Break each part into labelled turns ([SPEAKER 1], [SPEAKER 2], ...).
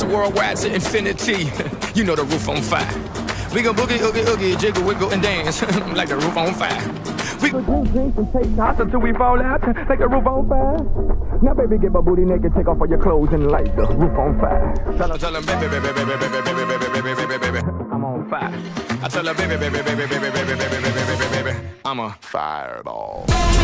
[SPEAKER 1] worldwide to infinity. You know the roof on fire. We gon' boogie, oogie, oogie, jiggle, wiggle, and dance like the roof on fire. We gon' drink and take shots until we fall out like the roof on fire. Now baby, get my booty naked, take off all your clothes and light the roof on fire. Tell her, baby, baby, baby, baby, baby, baby, baby, baby, baby, I'm on fire. I tell her, baby, baby, baby, baby, baby, baby, baby, baby, baby, I'm a fireball.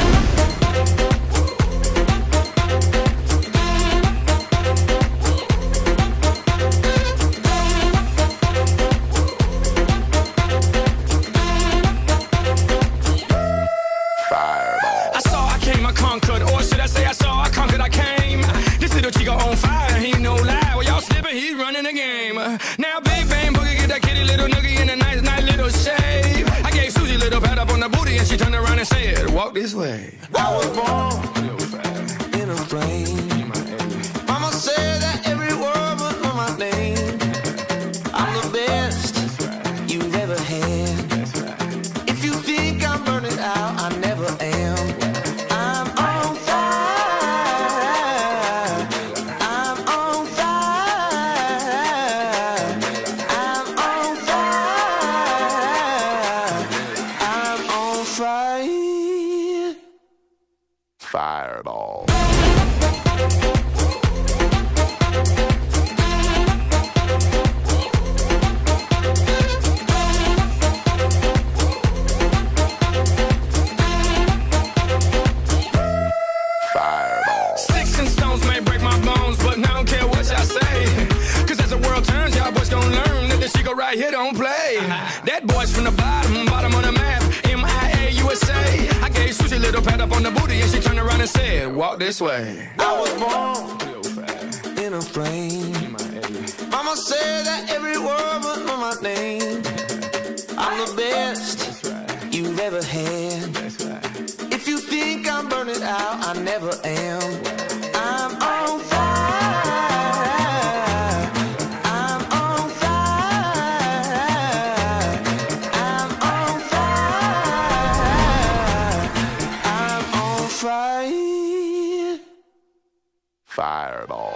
[SPEAKER 1] Conquered, or should I say I saw, I conquered, I came. This little chico on fire, he no lie. Well, y'all slipping, he's running the game. Now big bang boogie, get that kitty little noogie in a nice little shave. I gave Susie a little pat up on the booty and she turned around and said, walk this way.
[SPEAKER 2] I was born in a plane. Mama said that every word was on my name. I'm the best you've ever had. If you think I'm burning out, I never am.
[SPEAKER 1] Fireball. Fireball. Sticks and stones may break my bones, but I don't care what y'all say. Cause as the world turns, y'all boys gon' learn that this chico right here don't play. That boy's from the bottom of the map. USA. I gave Susie a little pat up on the booty and she turned around and said, walk this way.
[SPEAKER 2] I was born in a plane. Mama said that every word was on my name. I'm the best you've ever had. If you think I'm burning out, I never am. I'm on fire.
[SPEAKER 1] Fireball.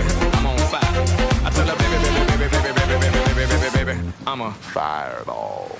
[SPEAKER 1] I'm a fireball.